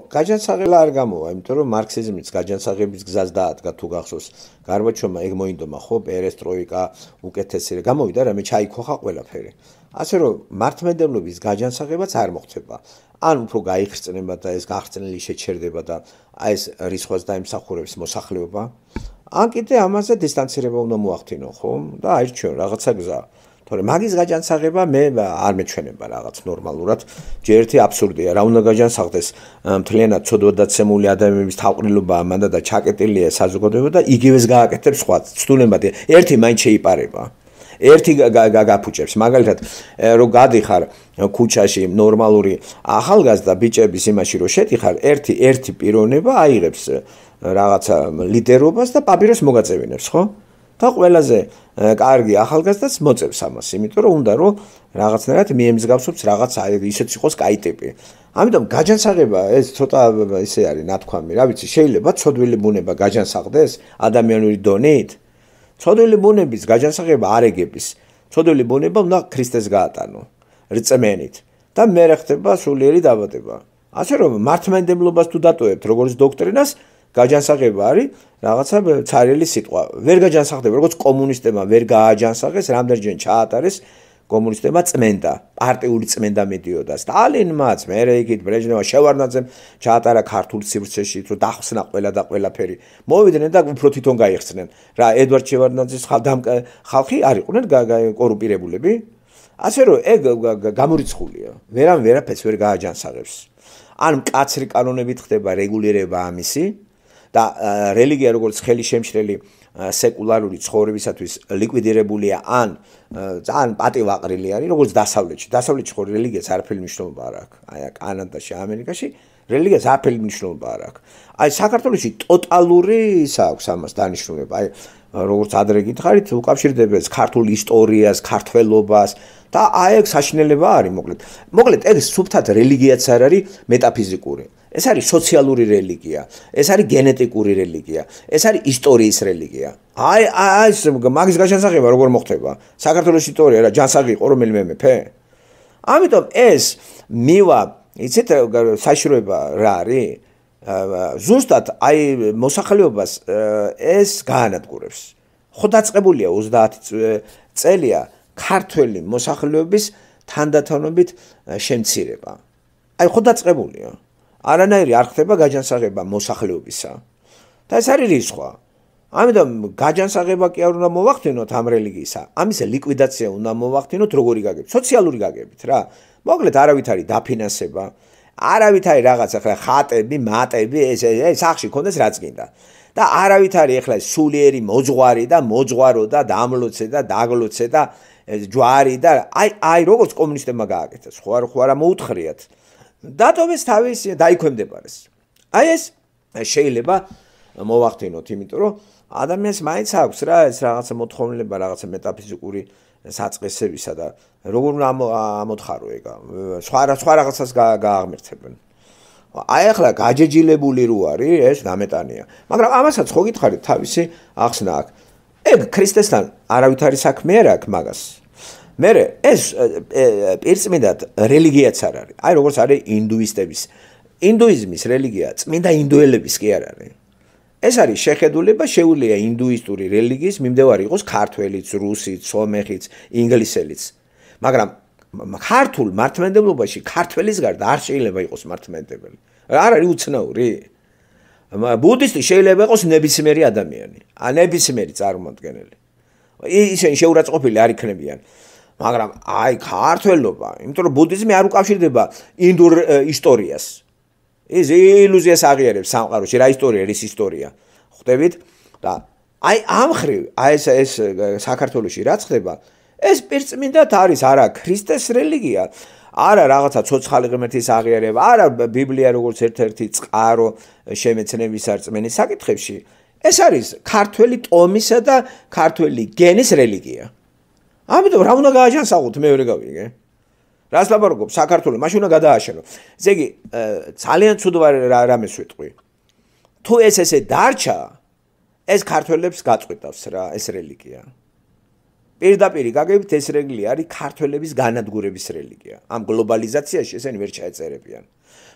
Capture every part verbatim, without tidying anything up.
გაჯანსაღება არ გამოვა, იმიტომ რომ მარქსიზმის გაჯანსაღების გზას დაადგა თუ გახსოვს. გარბაჩოვმა ეგ მოინდომა ხო, პერესტროიკა, უკეთესი გამოვიდა, რამე ჩაიქოხა ყველაფერი. ასე რომ მართლმადიდებლობის გაჯანსაღებაც არ მოხდება. ან უფრო გაიხსნება და ეს გახსნილი შეჩერდება და აი ეს რისხვას დაიმსახურებს მოსახლეობა. ან კიდე ამაზე დისტანცირება უნდა მოახდინო, ხო? და აირჩიონ რაღაცა გზა. თორე მაგის გაჯანსაღება მე არ მეჩვენება რაღაც ნორმალურად. ჯერ ერთი აბსურდია, რა უნდა გაჯანსაღდეს მთლიანად ცოდვადაცემული ადამიანების თავყრილობა მანდა და ჩაკეტილია საზოგადოება და იგივეს გააკეთებს სხვა. ცდულებად ერთი მაინც შეიპარება. ერთი გაგაფუჭებს, მაგალითად, რომ გადიხარ ქუჩაში ნორმალური ახალგაზრდა ბიჭების იმაში რომ შედიხარ, ერთი ერთი პიროვნება აიღებს რაღაცა ლიდერობას და პაპიროს მოგაწევინებს, ხო? და ყველაზე კარგი ახალგაზრდაც მოწევს ამას, იმიტომ რომ უნდა რომ რაღაცნაირად მიემსგავსოს რაღაც ისეც იყოს კაი ტიპი. ამიტომ გაჯანსაღება ეს ცოტა ისე არის ნათქვამი, რა ვიცი, შეიძლება ცოდვილი ბუნება გაჯანსაღდეს ადამიანური დონით? ცოდვილი ბუნების გაჯანსაღება არ ეგების. ცოდვილი ბუნება უნდა ქრისტეს გაატანო რწმენით და მერე ხდება სულიერი დაბადება. ასე რომ მართლმადიდებლობას თუ დატოვებთ როგორც დოქტრინას, გაჯანსაღება არის რაღაცა ცარიელი სიტყვა. ვერ გაჯანსაღდება, როგორც კომუნისტებმა ვერ გააჯანსაღეს, რამდენჯერ ჩაატარეს კომუნისტებმა წმენდა, პარტიული წმენდა მედიოდა. სტალინმაც, მერე იქით ბრეჟნევმა, შევარდნაძემ ჩაატარა ქართულ სივრცეში, რომ დახსნა ყველა და ყველაფერი. მოვიდნენ და უფრო თვითონ გაიხსნენ. რა, ედვარდ შევარდნაძის ხალხი არ იყვნენ კორუმპირებულები? ასე რომ ეგ გამორიცხულია. ვერამ ვერაფერს ვერ გააჯანსაღებს. ან მკაცრი კანონებით ხდება რეგულირება ამისი და რელიგია როგორც ხელი შემშლელი სეკულარული ცხოვრებისათვის ლიკვიდირებულია ან ძალიან პატივაყრილი არის როგორც დასავლეთში. დასავლეთში ხო რელიგიას არაფერი მნიშვნელობა არ აქვს. აი კანადაში, ამერიკაში რელიგიას არაფერი მნიშვნელობა არ აქვს. აი საქართველოში ტოტალური ის აქვს ამას დანიშნულება. აი როგორც ადრე გითხარით, უკავშირდება ქართულ ისტორიას, ქართველობას და აი ეგ საშინელება არის მოკლედ. მოკლედ ეგ სუფთად რელიგიაც არ არის მეტაფიზიკური. ეს არის სოციალური რელიგია, ეს არის გენეტიკური რელიგია, ეს არის ისტორიის რელიგია. აი აი ეს მაგის გაჯანსაღება როგორ მოხდება? საქართველოს ისტორია რა ჯანსაღი იყო რომელიმე მეფე? ამიტომ ეს მივა, იცით საშროება რა არის? ზუსტად აი მოსახლეობას ეს გაანადგურებს. ხო დაწყებულია ოცდაათი წელია ქართველი მოსახლეობის თანდათანობით შემცირება. აი ხო დაწყებულია. არანაირი არ ხდება გაჯანსაღება მოსახლეობისა. და ეს არის რისხვა. ამიტომ გაჯანსაღება კი არ უნდა მოვახდინოთ ამ რელიგიისა. ამის ლიკვიდაცია უნდა მოვახდინოთ როგორი გაგებით? სოციალური გაგებით რა. მოკლედ არავით არის დაფინანსება, არავით არის რაღაც ახლა ხატები, მატები, ეს ეს სახში კონდეს რაც გინდა. და არავით არის ახლა სულიერი მოძღვარი და მოძღვარო და დამლოცე და დაგლოცე და ჯვარი და აი აი როგორც კომუნისტებმა გააკეთეს. ხო არ ხო არა მოუთხრიათ. დატოვეს თავის დაიქვემდებარეს. აი ეს შეიძლება მოვახდინოთ, იმიტომ რომ ადამიანს მაინც აქვს რა ეს რაღაცა მოთხოვნილება, რაღაცა მეტაფიზიკური საწყისებისა და როგორ უნდა ამოთხარო ეგ. სხვა სხვა რაღაცას გააღმერთებენ. აი ახლა გაჯეჯილებული რო არის, ეს გამეტანია. მაგრამ ამასაც ხო გითხარით თავისი ახსნა აქვს. ეგ ქრისტესთან არავით არის საქმე არ აქვს მაგას. მერე ეს პირწმინდად რელიგიაც არ არის. აი როგორც არის ინდუისტების. ინდუიზმის რელიგია წმინდა ინდოელების კი არ არის. ეს არის შეხედულება, შეუძლია ინდუისტური რელიგიის მიმდევარი იყოს ქართველიც, რუსიც, სომეხიც, ინგლისელიც. მაგრამ ქართულ მართლმადიდებლობაში ქართველის გარდა არ შეიძლება იყოს მართლმადიდებელი. არ არის უცნაური. ბუდისტი შეიძლება იყოს ნებისმიერი ადამიანი, ან ნებისმიერი წარმომადგენელი. ისინი შეურაცხყოფილი არ იქნებიან. მაგრამ აი ქართველობა, იმიტომ რომ ბუდიზმი არ უკავშირდება ინდურ ისტორიას. ის ილუზიას აღიარებს სამყაროში, რა ისტორია, რის ისტორია. ხვდებით? და აი ამ ხრივ, აი ეს ეს საქართველოში რაც ხდება, ეს პირწმინდად არის არა ქრისტეს რელიგია, არა რაღაცა ცოცხალი ღმერთის აღიარება, არა ბიბლია როგორც ერთ-ერთი წყარო შემეცნების არწმენის საკითხებში. ეს არის ქართველი ტომისა და ქართველი გენის რელიგია. ამიტომ რა უნდა გააჯანსაღოთ მე ვერ გავიგე. რას ლაპარაკობ საქართველოს მაშინ უნდა გადააშენო. ესე იგი ძალიან ცუდ რამეს ვიტყვი. თუ ეს ესე დარჩა, ეს ქართველებს გაწყვეტავს რა ეს რელიგია. პირდაპირ გაგებით ეს რელიგია არის ქართველების განადგურების რელიგია. ამ გლობალიზაციაში ესენი ვერ ჩაეწერებიან.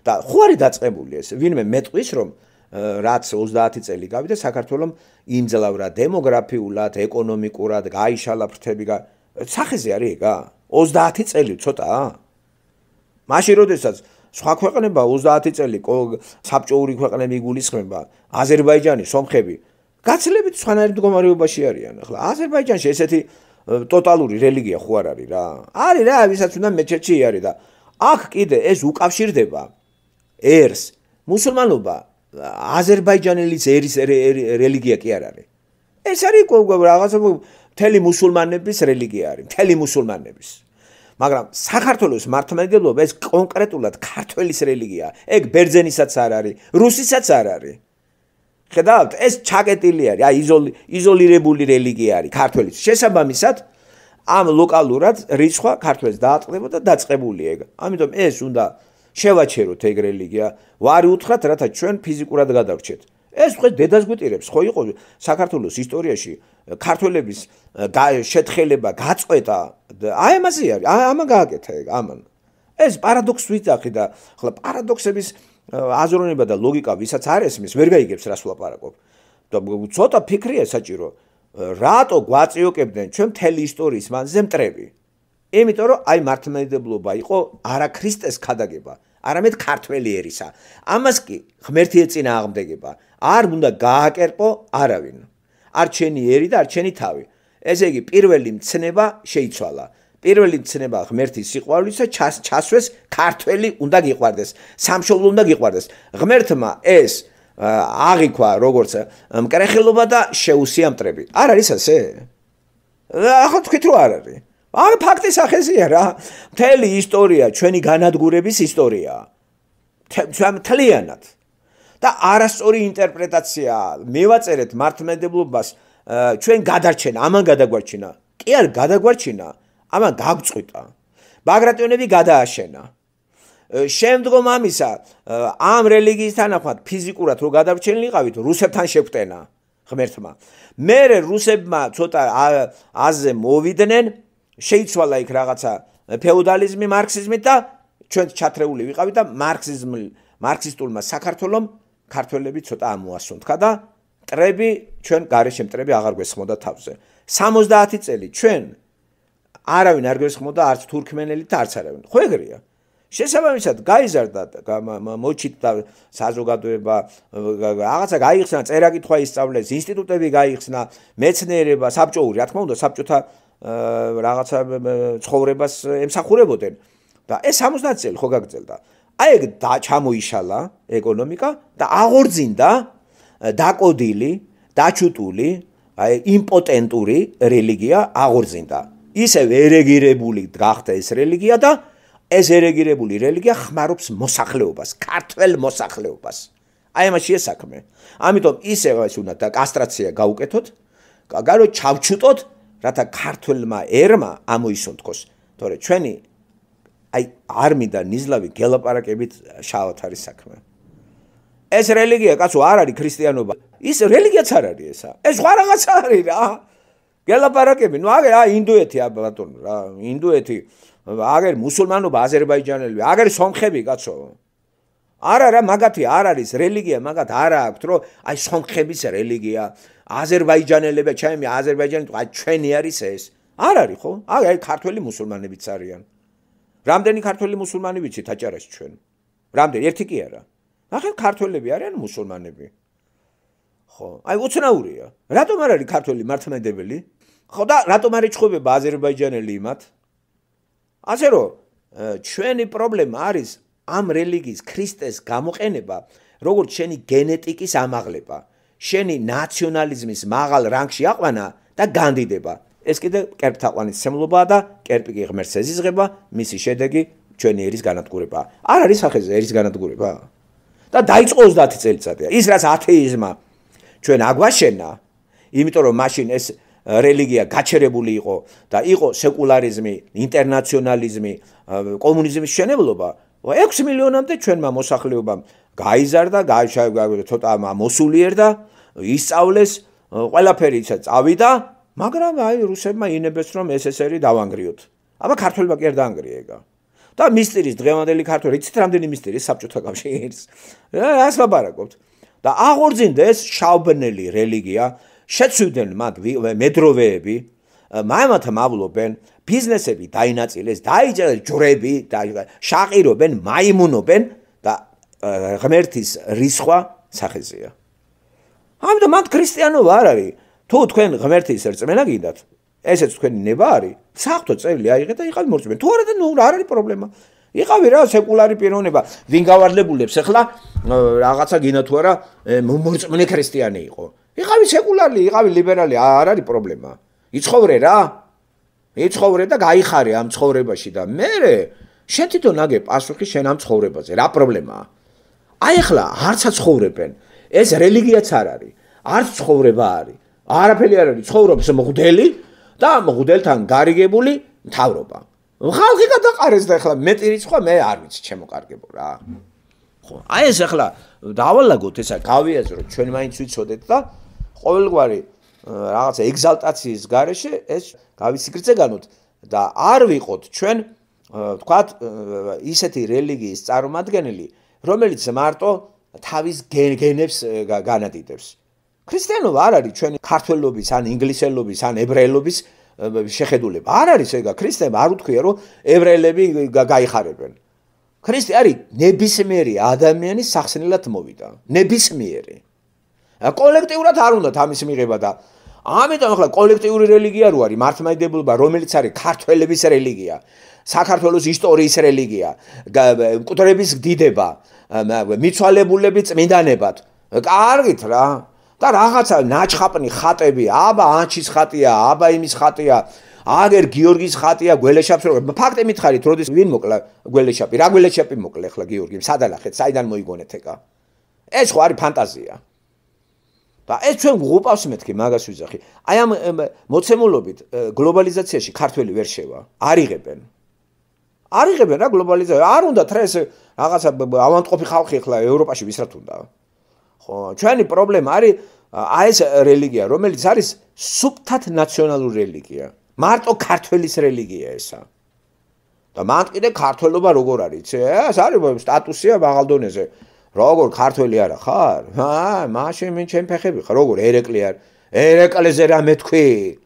და ხო არის დაწყებული ეს ვინმე მეტყვის რომ რაც ოცდაათი წელი გავიდა საქართველოს იმძლავრა დემოგრაფიულად ეკონომიკურად გაიშალა ფრთები სახეზე არის ეგა ოცდაათი წელი ცოტაა მაშინ როდესაც სხვა ქვეყნება ოცდაათი წელი საბჭოური ქვეყნები იგულისხმება აზერბაიჯანი სომხები გაცილებით სხვანაირ მდგომარეობაში არიან ახლა აზერბაიჯანში ესეთი ტოტალური რელიგია ხო არ არის რა არის რა ვისაც უნდა მეჩეთში არის და აქ კიდე ეს უკავშირდება ერს მუსულმანობა აზერბაიჯანელის ერის რელიგია კი არ არის ეს არის რაღაცა მთელი მუსულმანების რელიგია არის მთელი მუსულმანების მაგრამ საქართველოს მართლმადიდებლობა ეს კონკრეტულად ქართველის რელიგია ეგ ბერძენისაც არ არის რუსისაც არ არის ხედავთ ეს ჩაკეტილი არის აი იზოლირებული რელიგია არის ქართველის შესაბამისად ამ ლოკალურად რიცხვა ქართველს დაატყდება და დაწყებული ეგ ამიტომ ეს უნდა შევაჩეროთ ეგ რელიგია ვარი უთხრათ რათა ჩვენ ფიზიკურად გადავრჩეთ ეს ხო დედას გვიტირებს ხო იყო საქართველოს ისტორიაში ქართველების შეთხელება გაწყვეტა აი ამაზე არის ამან გააკეთა ეგ ამან ეს პარადოქსს ვიცახი და ხლა პარადოქსების აზროვნება და ლოგიკა ვისაც არ ესმის ვერ გაიგებს რას ვლაპარაკობ და ცოტა ფიქრია საჭირო რატო გვაწიოკებდნენ ჩვენ მთელი ისტორიის მანძილზე მტრები იმიტომ რომ აი მართლმადიდებლობა იყო არა ქრისტეს ქადაგება არამედ ქართველი ერისა ამას კი ღმერთი ეწინააღმდეგება არ უნდა გააკერპო არავინ არ ჩენი ერი და არ ჩენი თავი ესე იგი პირველი მცნება შეიცვალა პირველი მცნება ღმერთის სიყვარულისა ჩასვეს ქართველი უნდა გიყვარდეს სამშობლო უნდა გიყვარდეს ღმერთმა ეს აღიქვა როგორც მკრეხელობა და შეუსია მტრები არ არის ასე ახლა თქვით რომ არ არის არ ფაქტი სახეზია რა მთელი ისტორია ჩვენი განადგურების ისტორიაა მთლიანად და არასწორი ინტერპრეტაცია მევაწერეთ მართლმადიდებლობას ჩვენ გადარჩენა ამან გადაგვარჩინა კი არ გადაგვარჩინა ამან გაგწყვიტა ბაგრატიონები გადააშენა შემდგომ ამისა ამ რელიგიის თანახმად ფიზიკურად რო გადარჩენილიყავით რუსებთან შეგვტენა ღმერთმა მერე რუსებმა ცოტა აზზე მოვიდნენ შეიცვალა იქ რაღაცა ფეოდალიზმი მარქსიზმით და ჩვენ ჩათრეული ვიყავით და მარქსიზმი მარქსისტულმა საქართველომ ქართველები ცოტა ამოასუნთქა და მტრები ჩვენ გარეშე მტრები აღარ გვესხმოდა თავზე სამოცდაათი წელი ჩვენ არავინ არ გვესხმოდა არც თურქმენელი და არც არავინ ხო ეგრეა შესაბამისად გაიზარდა მოჩით და საზოგადოება რაღაცა გაიხსნა წერა-კითხვა ისწავლეს ინსტიტუტები გაიხსნა მეცნიერება საბჭოური რა თქმა უნდა საბჭოთა რაღაცა ცხოვრებას ემსახურებოდნენ და ეს სამოცდაათი წელი ხო გაგრძელდა აი ეგ ჩამოიშალა ეკონომიკა და აღორძინდა დაკოდილი დაჩუტული აი იმპოტენტური რელიგია აღორძინდა ისევ ერეგირებული გახდა ეს რელიგია და ეს ერეგირებული რელიგია ხმარობს მოსახლეობას ქართველ მოსახლეობას აი ამაშია საქმე ამიტომ ისევ ეს უნდა და კასტრაცია გაუკეთოთ გარო ჩავჩუტოთ რათა ქართველმა ერმა ამოისუნთქოს თორე ჩვენი აი არმი და ნიზლავი გელაპარაკებით შავად არის საქმე ეს რელიგია კაცო არ არის ქრისტიანობა ის რელიგიაც არ არის ესა ეს სხვა რაღაცა არის რა გელაპარაკები ნუ აგერ აი ინდოეთი ბატონო რა ინდოეთი აგერ მუსულმანობა აზერბაიჯანელი აგერ სომხები კაცო არა რა მაგათი არ არის რელიგია მაგათ არა აქვს რომ აი სომხების რელიგია აზერბაიჯანელები ჩემი აზერბაიჯანი აი ჩვენი არის ეს არ არის ხო აი ქართველი მუსულმანებიც არიან რამდენი ქართველი მუსულმანი ვიცით აჭარაში ჩვენ რამდენი ერთი კი არა ახლა ქართველები არიან მუსულმანები ხო აი უცნაურია რატომ არ არის ქართველი მართლმადიდებელი ხო და რატომ არ ეჩხუბება აზერბაიჯანელი იმათ ასე რომ ჩვენი პრობლემა არის ამ რელიგიის ქრისტეს გამოყენება როგორც შენი გენეტიკის ამაღლება შენი ნაციონალიზმის მაღალ რანგში აყვანა და განდიდება ეს კიდე კერპთაყვანისმცემლობაა და კერპი კი ღმერთს ეზიზღება მისი შედეგი ჩვენი ერის განადგურება არ არის სახეზე ერის განადგურება და დაიწყო ოცდაათი წელიწადია ის რაც ათეიზმა ჩვენ აგვაშენა იმიტომ რომ მაშინ ეს რელიგია გაჩერებული იყო და იყო სეკულარიზმი ინტერნაციონალიზმი კომუნიზმის შენებლობა ექვსი მილიონამდე ჩვენმა მოსახლეობამ გაიზარდა ცოტა მოსულიერდა ისწავლეს ყველაფერი ისა წავიდა მაგრამ აი რუსებმა ინებეს რომ ეს ესერი დავანგრიოთ აბა ქართველმა კი არ დაანგრია ეგა და მისტერის დღევანდელი ქართველი, იცით რამდენი მისტერი საბჭოთა კავშირის. რას ლაპარაკობთ? და აღორძინდეს შავბნელი რელიგია, შეცვლიდნენ მათ მედროვეები, მამათა მავლობენ, ბიზნესები დაინაწილეს, დაიჭერეს ჯვრები, შაყირობენ, მაიმუნობენ და ღმერთის რისხვა სახეზეა. ამიტომ მათ ქრისტიანობა არ არის. თუ თქვენ ღმერთის რწმენა გინდათ, ესეც თქვენი ნება არის, საღვთო წელი აიღეთ და იყავი მორწმუნე. თუ არა და ნუ არ არის პრობლემა. იყავი რა სეკულარი პიროვნება, ვინ გავარლებულებს ახლა რაღაცა გინდა თუ არა მორწმუნე ქრისტიანი იყო. იყავი სეკულარი, იყავი ლიბერალი, არ არის პრობლემა. იცხოვრე რა. იცხოვრე და გაიხარე ამ ცხოვრებაში და მერე შენ თვითონ აგე პასუხი შენ ამ ცხოვრებაზე. რა პრობლემაა? აი ახლა არც აცხოვრებენ. ეს რელიგიაც არ არის. არც ცხოვრება არის. არაფერი არ არის, ცხოვრობს მღვდელი და მღვდელთან გარიგებული მთავრობა. ხალხი გადაყარეს და ახლა მეტი რიცხვა მე არ ვიცი ჩემო კარგებო რა. ხო, აი ეს ახლა დავალაგოთ ესა გავიაზროთ ჩვენ მაინც ვიცოდეთ და ყოველგვარი რაღაცა ეგზალტაციის გარეშე ეს გავიციგრძეგანოთ და არ ვიყოთ ჩვენ ვთქვათ ისეთი რელიგიის წარმომადგენელი, რომელიც მარტო თავის გენებს განადიდებს. ქრისტიანობა არ არის ჩვენი ქართველობის ან ინგლისელობის ან ებრაელობის შეხედულება. არ არის ეგა, ქრისტემა არ უთქვია რომ ებრაელები გაიხარებენ. ქრისტე არის ნებისმიერი ადამიანის სახსნელად მოვიდა. ნებისმიერი. კოლექტიურად არ უნდათ ამის მიღება და ამიტომ ახლა კოლექტიური რელიგია რო არის მართლმადიდებლობა, რომელიც არის ქართველების რელიგია, საქართველოს ისტორიის რელიგია, მკვდრების დიდება, მიცვალებულები წმინდანებად. კარგით რა. და რაღაცა ნაჩხაპნი ხატები, აბა ანჩის ხატია, აბა იმის ხატია, აგერ გიორგის ხატია, გველეშაპს რო ფაქტი მითხარით, როდის ვინ მოკლა გველეშაპი? რა გველეშაპი მოკლე ახლა გიორგიმ? სადალახეთ, საიდან მოიგონეთ ეკა? ეს ხო არის ფანტაზია. და ეს ჩვენ ვუყავს მეთქი, მაგას ვიზახი. აი ამ მოცემულობით გლობალიზაციაში ქართველი ვერ შევა. არიღებენ. არიღებენ რა გლობალიზაცია. არ უნდა თრე ეს რაღაცა ავანტყოფი ხალხი ახლა ევროპაში ვისრათ უნდა. ხო, ჩვენი პრობლემა არის აი ეს რელიგია, რომელიც არის სუფთად ნაციონალური რელიგია. მარტო ქართველის რელიგია ესა. და მან კიდე ქართველობა როგორ არის? ეს არის სტატუსია მაღალ დონეზე. როგორ ქართველი არა ხარ? ჰა, მაშინ მინ ჩემ ფეხები ხარ, როგორ ერეკლი არ? ერეკლეზე რა მეთქვი?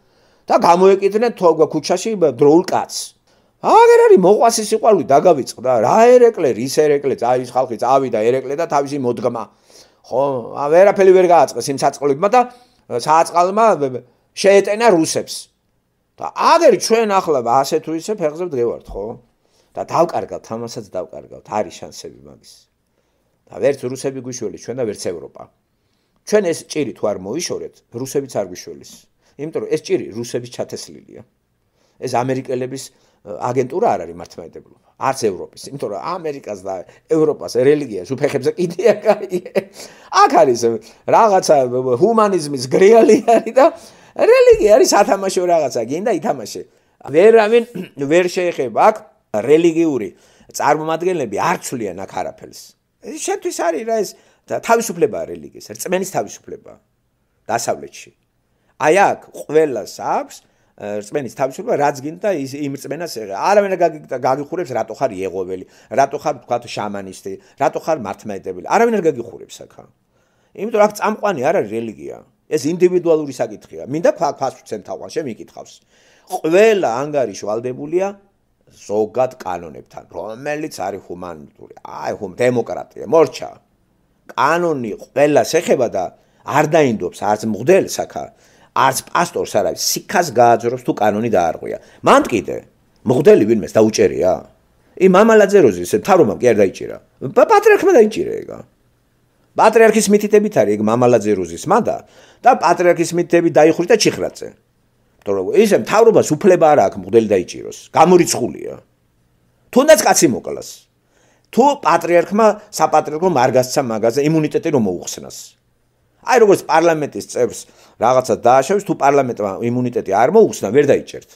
და გამოეკიდნენ ქუჩაში დროულ კაცს. აგერ არის მოყვასი სიყვარული დაგავიწყდა. რა ერეკლე, რის ერეკლე, წავის ხალხი წავიდა ერეკლე და თავისი მოდგმა. ხო, ვერაფერი ვერ გააწყეს იმ საწყლებმა და საწყალმა შეეტენა რუსებს. და აგერ ჩვენ ახლა ასე თუ ისე ფეხზე ვდგევართ, ხო? და დავკარგავთ, ამასაც დავკარგავთ, არის შანსები მაგის. და ვერც რუსები გვიშველის ჩვენ და ვერც ევროპა. ჩვენ ეს ჭირი თუ არ მოიშორეთ, რუსებიც არ გვიშველის. იმიტომ რომ ეს ჭირი რუსების ჩათესლილია. ეს ამერიკელების აგენტურა არ არის მართლმადიდებლობა. არც ევროპის, იმიტომ რომ ამერიკას და ევროპას რელიგიას უფეხებზე კიდია კაი. აქ არის რაღაცა ჰუმანიზმის გრიალი არის და რელიგია არის ათამაშო რაღაცა, გინდა ითამაშე. ვერავინ ვერ შეეხება აქ რელიგიური წარმომადგენლები არ ცვლიან აქ არაფერს. შენთვის არის რა ეს თავისუფლებაა რელიგიის, რწმენის თავისუფლებაა დასავლეთში. აი აქ ყველას აქვს რწმენის თავისუფლება, რაც გინდა იმ რწმენას არავინ გაგიხურებს, რატო ხარ იეღოველი, რატო ხარ თქვა შამანისტი, რატო ხარ მართლმადიდებელი, არავინ არ გაგიხურებს აქ. იმიტომ აქ წამყვანი არ არის რელიგია, ეს ინდივიდუალური საკითხია. მინდა ქვას ვცემ თაყვანს, შემიკითხავს. ყველა ანგარიში ვალდებულია ზოგად კანონებთან, რომელიც არის ჰუმანიტური, აი ჰუმ დემოკრატია, მორჩა. კანონი ყველას ეხება და არ დაინდობს არც მღვდელს აქა. არც პასტორს არ არის, სიქას გააძრობს თუ კანონი დაარღვია. მან კიდე მღვდელი ვინმეს დაუჭერია? ი მამალაძე როზის მთავრობამ კი არ დაიჭირა. პატრიარქმა დაიჭირა ეგა. პატრიარქის მითითებით არის ეგ მამალაძე როზის მანდა და პატრიარქის მითითებით დაიხურა ჩიხრაძე. იმიტომ რომ ისე მთავრობას უფლება არ აქვს მღვდელი დაიჭიროს. გამორიცხულია. თუნდაც კაცი მოკლას. თუ პატრიარქმა საპატრიარქო არ გასცა მაგაზე იმუნიტეტი რომ მოუხსნას. აი როგორც პარლამენტის წევრს რაღაცა დააშევს, თუ პარლამენტმა იმუნიტეტი არ მოუხსნა, ვერ დაიჭერთ.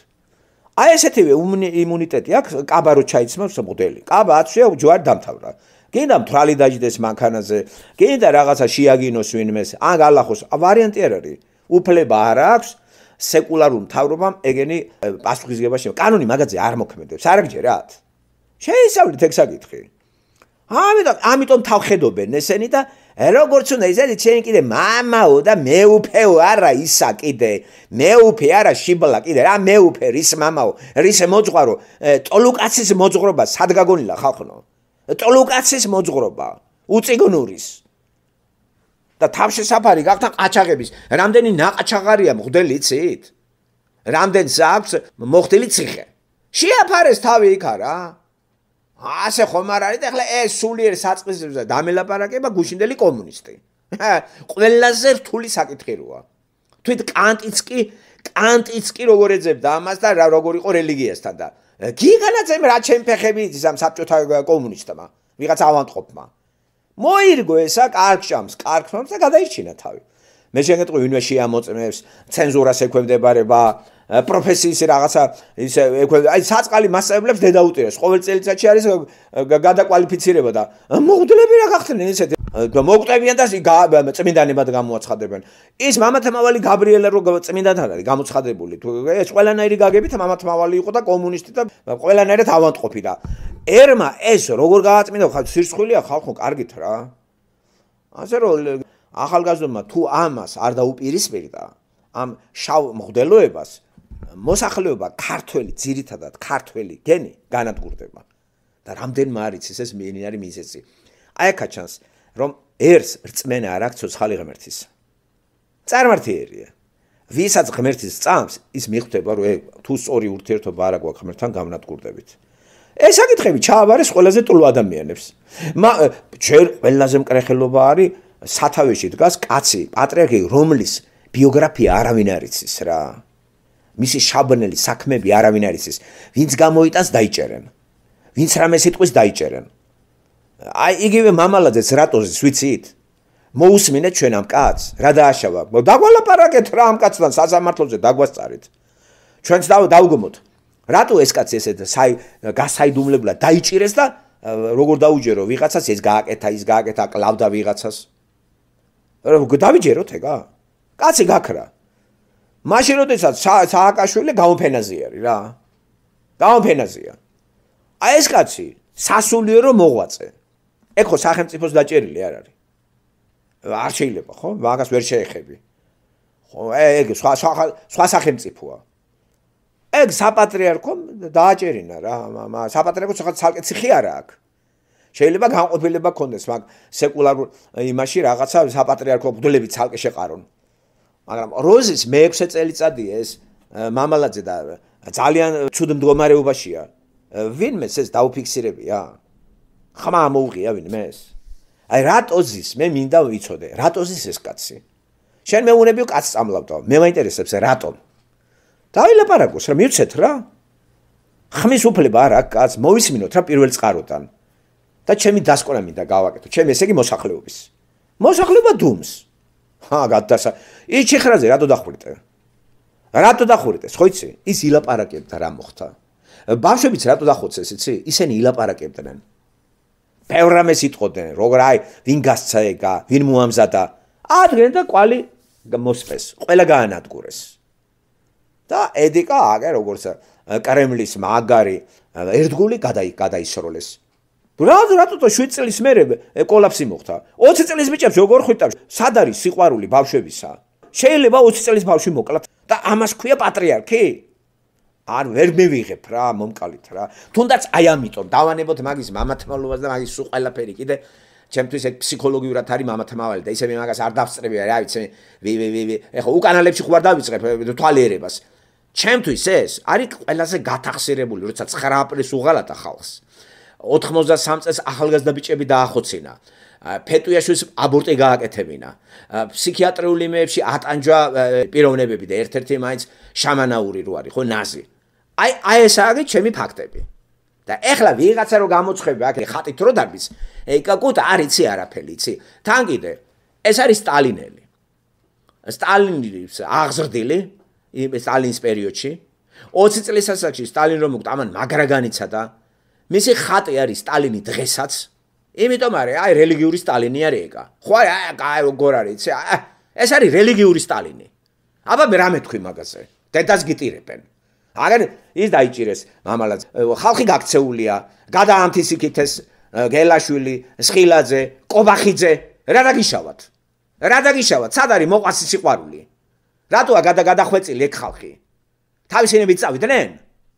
აი ესეთივე იმუნიტეტი აქვს, კაბა რო ჩაიცმავს მღვდელი. კაბა აცვია ჯوار დამთავრდა. გინდა მთრალი დაჯდეს მანქანაზე, გინდა რაღაცა შეაგინოს ვინმეს, ან გალახოს, ვარიანტი არ არის. უფლება არ აქვს სეკულარულ მთავრობამ ეგენი პასუხისგებაში. კანონი მაგაზე არ მოქმედებს, არ გჯერათ. შეისწავლით ეგ საკითხი. ამიტომ ამიტომ თავხედობენ ესენი და როგორც უნდა ისეთი ჩემი კიდე მამაო და მეუფეო არა ისა კიდე მეუფე არა შიბლა კიდე რა მეუფე რის მამაო რის მოძღვარო ტოლუკაცის მოძღვრობა სად გაგონილა ხალხო ტოლუკაცის მოძღვრობა უწიგნურის და თავშესაფარი გახდა ყაჩაღების რამდენი ნაყაჩაღარია მღვდელი იცით რამდენს აქვს მოხდილი ციხე შეაფარეს თავი იქ არა ასე ხომ არ არის და ახლა ეს სულიერ საწყისებზე დამელაპარაკება გუშინდელი კომუნისტი. ყველაზე რთული საკითხი როა. თვით კანტიც კი კანტიც კი როგორ ეძებდა ამას და როგორ იყო რელიგიასთან და გიგანაცემ რა ჩემ ფეხები იცის ამ საბჭოთა კომუნისტმა, ვიღაც ავანტყოფმა. მოირგო ესა კარგშამს, კარგშამს და გადაიჩინა თავი. მე შეგეტყვი ვინმე შეამოწმებს, ცენზურას ექვემდებარება პროფესიის რაღაცა ისე აი საწყალი მასწავლებლებს დედაუტირეს ყოველ წელიწადში არის გადაკვალიფიცირება და მოგდლები რა გახდნენ ისეთი მოგტებიან და წმინდანებად გამოაცხადებენ ის მამათმავალი გაბრიელა რო წმინდანთან არის გამოცხადებული ეს ყველანაირი გაგებით მამათმავალი იყო და კომუნისტი და ყველანაირად ავანტყოფი და ერმა ეს როგორ გააწმინდა ხალხ სირცხვილია ხალხო კარგით რა ასე რომ ახალგაზრდობა თუ ამას არ დაუპირისპირდა ამ შავ მღვდელოებას მოსახლეობა ქართველი ძირითადად ქართველი გენი განადგურდება და რამდენმა არის ეს მინინარი მიზეზი აი აქა ჩანს რომ ერს რწმენა არ აქვს ცოცხალი ღმერთის წარმართიერია ვისაც ღმერთის წამს ის მიხვდება რომ თუ სწორი ურთიერთობა არ აქვს ღმერთთან განადგურდებით ეს საკითხები ჩააბარეს ყველაზე ტლუ ადამიანებს ჩვენ ყველაზე მკრეხელობა არის სათავეში დგას კაცი პატრიარქი რომლის ბიოგრაფია არავინ არ იცის რა მისი შაბნელი საქმეები არავინ არ იცის ვინც გამოიტანს დაიჭერენ ვინც რამე სიტყვის დაიჭერენ აი იგივე მამალაძეც რატოზის ვიცით მოусმინეთ ჩვენ ამ კაცს რა დააშავა დაგვალაპარაკეთ რა ამ კაცთან სასამართლოზე დაგვასწარით ჩვენც დავგმოთ რატო ეს კაცი ესეთ გასაიდუმლებლად დაიჭირეს და როგორ დაუჯერო ვიღაცას ეს გააკეთა ის გააკეთა კლავდა ვიღაცას დავიჯეროთ ეგა კაცი გაქრა მაშინ როდესაც სააკაშვილი გამოფენაზე არის რა გამოფენაზეა აი ეს კაცი სასულიერო მოღვაწე ეგ ხო სახელმწიფოს დაჭერილი არ არის არ შეიძლება ხო მაგას ვერ შეეხები ხო ეგ სხვა სხვა სახელმწიფოა ეგ საპატრიარქომ დააჭერინა რა საპატრიარქოს ხალხ ცალკე ციხე არა აქვს შეიძლება განყოფილება ქონდეს მაგ სეკულარულ იმაში რაღაცა საპატრიარქო ბრძოლები ცალკე შეყარონ მაგრამ როზის მეექვსე წელიწადია ეს მამალაძე და ძალიან ცუდ მდგომარეობაშია ვინმეს ეს დაუფიქსირებია ხმა მოუღია ვინმეს აი რატოზის მე მინდა ვიცოდე რატოზის ეს კაცი შენ მეუნებიო კაცს წამლავდა მე მაინტერესებს რატომ დავილაპარაკოს რა მივცეთ რა ხმის უფლება არ აქვს კაცს მოვისმინოთ რა პირველ წყაროდან და ჩემი დასკვნა მინდა გავაკეთო ჩემი ესე იგი მოსახლეობის მოსახლეობა დუმს ჰა გადასა ის ჩიხრაზე რატო დახვრიტე რატო დახვრიტე ხო იცი ის ილაპარაკებდა რა მოხდა ბავშვებიც რატო დახოცეს იცი ისინი ილაპარაკებდნენ ბევრ რამეს იტყოდნენ როგორ აი ვინ გასცა ეგა ვინ მოამზადა ადგენენ და კვალი მოსპეს ყველა გაანადგურეს და ედიკა აგე როგორც კრემლის მაგარი ერთგული გადაისროლეს რა რატო შვიდ წლის მერე კოლაფსი მოხდა ოცი წლის ბიჭებს როგორ ხვიტავს სად არის სიყვარული ბავშვებისა შეიძლება ოცი წლის ბავშვი მოკლათ და ამას ქვია პატრიარქი არ ვერ მივიღებ რა მომკალით რა თუნდაც აი ამიტომ დავანებოთ მაგის მამათმავლობას და მაგის სულ ყველაფერი კიდე ჩემთვის ეგ ფსიქოლოგიურად არის მამათმავალი და ისე მე მაგას არ დავსწრები რა ვიცი ვი ვი ვი ეხლა უკანალებში ხوار დავიწყებ თვალიერებას ჩემთვის ეს არის ყველაზე გათახსირებული როცა ცხრა აპრილს უღალატა ხალხს ოთხმოცდასამ წელს ახალგაზრდა ბიჭები დაახოცინა ფეტუიაშვილს აბორტი გააკეთებინა ფსიქიატრიული იმეებში ატანჯვა პიროვნებები და ერთ-ერთი მაინც შამანაური რო არის ხო ნაზი აი აი ეს არის ჩემი ფაქტები და ეხლა ვიღაცა რო გამოცხები აქ ხატით რო დაგვის ეკაკუთ არ იცი არაფერი იცი თან კიდე ეს არის სტალინელი სტალინის აღზრდილი სტალინის პერიოდში ოცი წლის ასაკში სტალინი რომ მოკვდა ამან მაგრა განიცადა მისი ხატი არის სტალინი დღესაც იმიტომ არის აი რელიგიური სტალინი არის ეგა ხო აი როგორ არის ეს არის რელიგიური სტალინი აბა მე რა მეთქვი მაგაზე დედას გიტირებენ აგერ ის დაიჭირეს მამალაც ხალხი გაქცეულია გადაამთისიქითეს გელაშვილი სხილაძე კობახიძე რა დაგიშავათ რა დაგიშავათ სად არის მოყვასი სიყვარული რატოა გადაგახვეწილი ეგ ხალხი თავისინებით წავიდნენ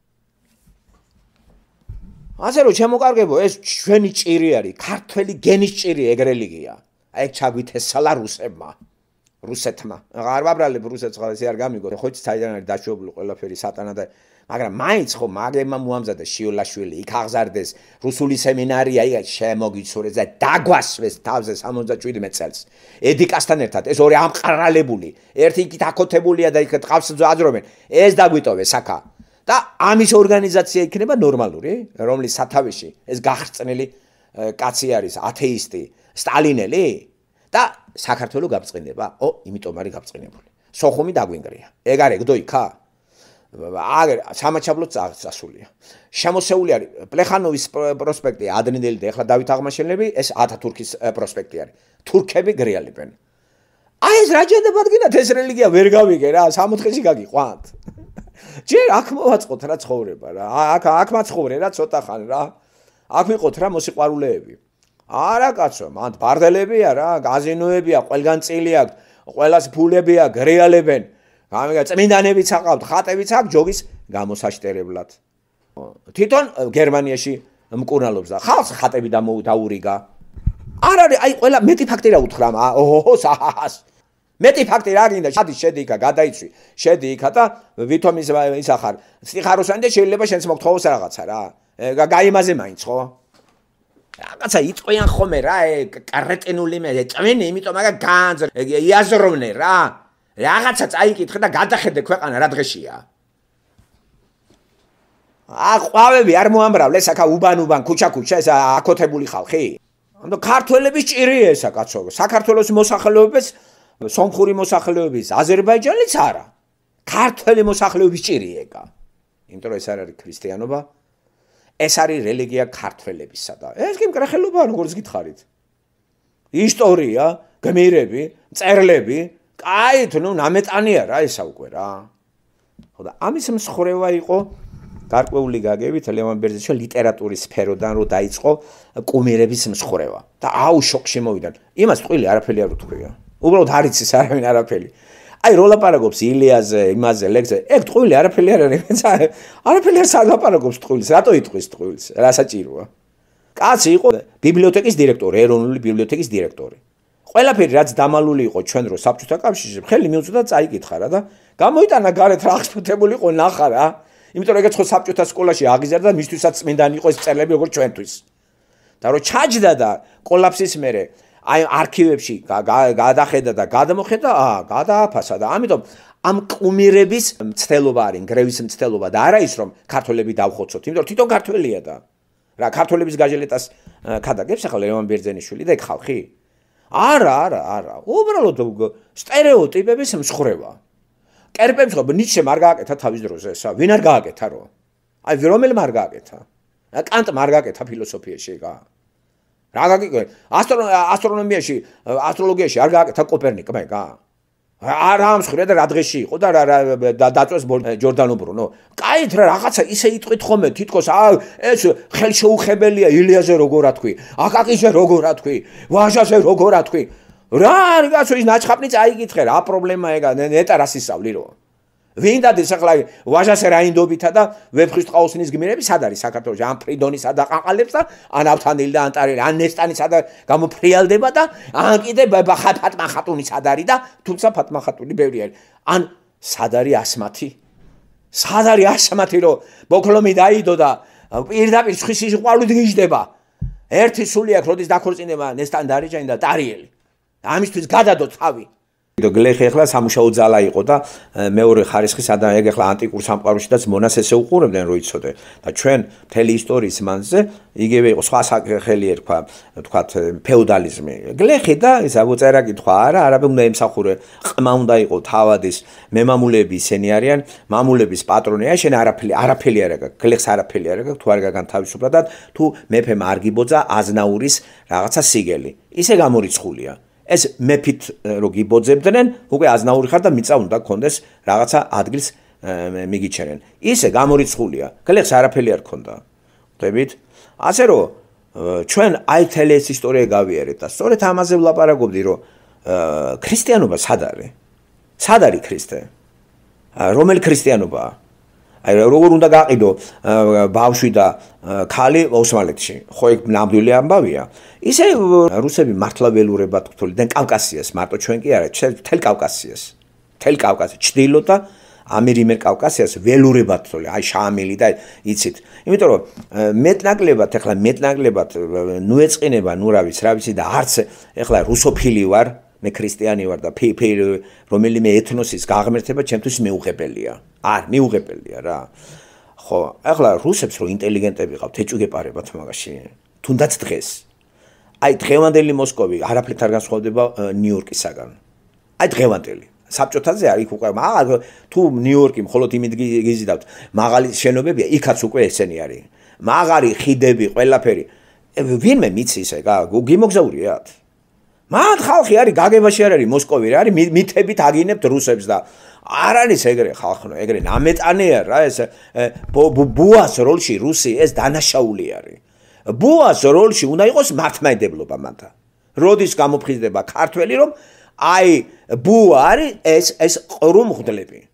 ასე რომ შემოკარგებო ეს ჩვენი ჭირი არის ქართველი გენის ჭირი ეგ რელიგია აი ჩაგვითესალა რუსებმა რუსეთმა არ ვაბრალებ რუსეთს ხალხს არ გამიგო ხოც საიდან არის დაშვებული ყველაფერი სატანა და მაგრამ მაინც ხო მაგემა მოამზადა შიოლაშვილი იქ აღზარდეს რუსული სემინარია იქ შემოგიცურეს და დაგვასვეს თავზე სამოცდაშვიდმეტ წელს ედიკასთან ერთად ეს ორი ამყარალებული ერთი იქით აკოთებულია და იქ ტყავს აძრობენ ეს დაგვიტოვეს აქა და ამის ორგანიზაცია იქნება ნორმალური რომლის სათავეში ეს გახრწნილი კაცი არის ათეისტი სტალინელი და საქართველოს გაბწყინება ო იმიტომ არის გაბწყინებული სოხუმი დაგვინგრია ეგ არის გდო იქა აგერ სამაჩაბლოც წასულია შემოსეული არის პლეხანოვის პროსპექტი ადრინდელი და ეხლა დავით აღმაშენებელი ეს ათათურქის პროსპექტი არის თურქები გრიალებენ აი ეს რა ჯერდებათ გინდათ ეს რელიგია ვერ გავიგე რა სამოთხეში გაგიყვანთ ჯერ აქ მოვაწყოთ რა ცხოვრება რა აქ აქ მაცხოვრე რა ცოტა ხან რა აქ ვიყოთ რა მოსიყვარულეები არა კაცო მანდ ბარდელებია რა გაზინოებია ყველგან წილი აქვს ყველას ფულებია გრიალებენ გამიგა წმინდანებიც აყავთ ხატებიც აქვს ჯოგის გამოსაშტერებლად თვითონ გერმანიაში მკურნალობს და ხალხს ხატები დაურიგა არ არის აი ყველა მეტი ფაქტი რა უთხრა ოჰო საჰას მეტი ფაქტი რა გინდა შედი შედი იქა გადაიცვი შედი იქა და ვითომ ის ის ახარ სიხაროსანი და შეიძლება შენს მოგთხოვოს რაღაცა რა გაიმაზე მაინც ხო რაღაცა იწყვიან ხოლმე რა კარეტინული მე წვენი იმიტომ მაგა განძ იაზროვნე რა რაღაცა წაიკითხე და გადახედე ქვეყანა რა დღეშია ა ყვავები არ მოამბრავლეს აქა უბან უბან ქუჩა ქუჩა ეს აკოთებული ხალხი ანუ ქართველების ჭირი ესა კაცო საქართველოს მოსახლეობის სომხური მოსახლეობის აზერბაიჯანიც არა ქართველი მოსახლეობის ჭირი ეკა იმიტომ რომ ეს არ არის ქრისტიანობა ეს არის რელიგია ქართველებისა და ეს კი მკრახელობაა როგორც გითხარით ისტორია გმირები მწერლები კაით ნუ ნამეტანია რა ესა უკვე რა ხო და ამის მსხრევა იყო გარკვეული გაგებით ლევან ბერძენიშვილის ლიტერატურის სფეროდან რო დაიწყო კუმირების მსხრევა და აუ შოკში მოვიდა იმას ტყვილი არაფერი არ უთხრია უბრალოდ არ იცის არავინ არაფერი აი რო ლაპარაკობს ილიაზე იმაზე ლექსზე ეგ ტყვილი არაფერი არ არის არაფერი არ ლაპარაკობს ტყვილს რატო იტყვის ტყვილს რა საჭიროა კაცი იყო ბიბლიოთეკის დირექტორი ეროვნული ბიბლიოთეკის დირექტორი ყველაფერი რაც დამალული იყო ჩვენ რო საბჭოთა კავშირში ხელი მიუწოდა წაიკითხა რა და გამოიტანა გარეთ რა აღსფუთებული იყო ნახა რა იმიტომ რომ ეგეც ხო საბჭოთა სკოლაში აღიზარდა და მისთვისაც წმინდანი იყო ეს წერლები როგორც ჩვენთვის და რო ჩაჯდა და კოლაფსის მერე აი არქივებში გადახედა და გადამოხედა აა გადააფასა და ამიტომ ამ კუმირების მცდელობა არის გრევის მცდელობა და არა ის რომ ქართველები დავხოცოთ იმიტომ რომ თვითონ ქართველია და რა ქართველების გაჟელეტას ქადაგებს ახლა ლევან ბერძენიშვილი და ეგ ხალხი არა არა არა უბრალოდ სტერეოტიპების მსხრევა კერპებს ხო ნიჩემ არ გააკეთა თავის დროზე ესა ვინ არ გააკეთა რო აი რომელმა არ გააკეთა კანტმა არ გააკეთა ფილოსოფიაში ეგა რა გაგიკვე ასტრონომიაში ასტროლოგიაში არ გააკეთა კოპერნიკმა ეგა არა ამსხრია და რა დღეში იყო და რა დაწვეს ჯორდანო ბრუნო კაით რა რაღაცა ისე იტყვით ხოლმე თითქოს ეს ხელშეუხებელია ილიაზე როგორ ათქვი აკაკიზე როგორ ათქვი ვაჟაზე როგორ ათქვი რა არის კაცო ის ნაჩხაპნი წაიკითხე რა პრობლემა ეგა ნეტა რას ისწავლი რო ვინ დადის ახლა ვაჟაზე რაინდობითა და ვეფხვის ტყაოსნის გმირები სად არის საქართველოში ან ფრიდონისა და ყაყალებს და ან ავთანილი და ანტარელი ან ნესტანისა და გამოფრიალდება და ან კიდე ფატმა ხატუნი სად არის და თუმცა ფატმა ხატუნი ბევრი არის ან სად არის ასმათი სად არის ასმათი რომ ბოქლომი დაიდო და პირდაპირ სხვის სიყვარულით გიждდება ერთი სული აქვს როდის დაქორწინება ნესტან დარეჯანი და ტარიელი ამისთვის გადადო თავი გლეხი ახლა სამუშაო ძალა იყო და მეორე ხარისხის ადამ ეგ ახლა ანტიკურ სამყაროშიც მონას ესე უყურებდნენ რო იცოდე და ჩვენ მთელი ისტორიის მანძზე იგივე იყო სხვა სახელი ერქვა თქვათ ფეოდალიზმი გლეხი და ეს აბოწერა კითხვა არა არაბი უნდა ემსახურე ყმა უნდა იყო თავადის მემამულეები ისინი არიან მამულების პატრონია შენ არაფერი არაფერი არ აქვს გლეხს არაფერი არ აქვს თუ არ გაგან თავისუფლად თუ მეფემ არ გიბოძა აზნაურის რაღაცა სიგელი ისე გამორიცხულია ეს მეფით რო გიბოძებდნენ უკვე აზნაური ხარ და მიწა უნდა გქონდეს რაღაცა ადგილს მიგიჩერენ. ისე გამორიცხულია. გლეხს არაფერი არ ქონდა. ხვდებით? ასე რომ ჩვენ აი თელი ეს ისტორია გავიარეთ და სწორედ ამაზე ვლაპარაკობდი, რომ ქრისტიანობა სად არის? სად არის ქრისტე? რომელი ქრისტიანობაა? აი როგორ უნდა გაყიდო ბავშვი და ქალი ოსმალეთში? ხო ეგ ნამდვილი ამბავია. ისე რუსები მართლა ველურებად ქთულიდან კავკასიას, მარტო ჩვენ კი არა, თელ კავკასიას. თელ კავკასია, ჩრდილო და ამირიმერ კავკასიას ველურებად თვლი, აი შამილი და იცით. იმიტომ რომ მეტნაკლებად, ეხლა მეტნაკლებად ნუ ეწყინება, ნუ რა ვიცი, რა ვიცი და არც ეხლა რუსოფილი ვარ, მე ქრისტიანი ვარ და რომელიმე ეთნოსის გაღმერთება ჩემთვის მეუღებელია. არ, მეუღებელია რა. ხო, ეხლა რუსებს რო ინტელიგენტები ყავთ, ეჭვგეპარებათ მაგაში. თუნდაც დღეს. აი დღევანდელი მოსკოვი არაფრით არ განსხვავდება ნიუ-იორკისაგან. აი დღევანდელი საბჭოთაზე არ იქ უკვე მაგ თუ ნიუ-იორკი მხოლოდ იმით გიზიდავთ მაღალი შენობებია იქაც უკვე ესენი არის მაღარი ხიდები ყველაფერი ვინმე მიცის ეგა გიმოგზაურიათ მან ხალხი არის გაგებაში არ არის მოსკოვი რა არის მითებით აგინებთ რუსებს და არ არის ეგრე ხალხნო ეგრე ნამეტანეა რა ეს ბუას როლში რუსი ეს დანაშაული არის ბუას როლში უნდა იყოს მართლმადიდებლობა მანთა როდის გამოფხიზდება ქართველი რომ აი ბუ არის ეს ეს ყრუმღდლები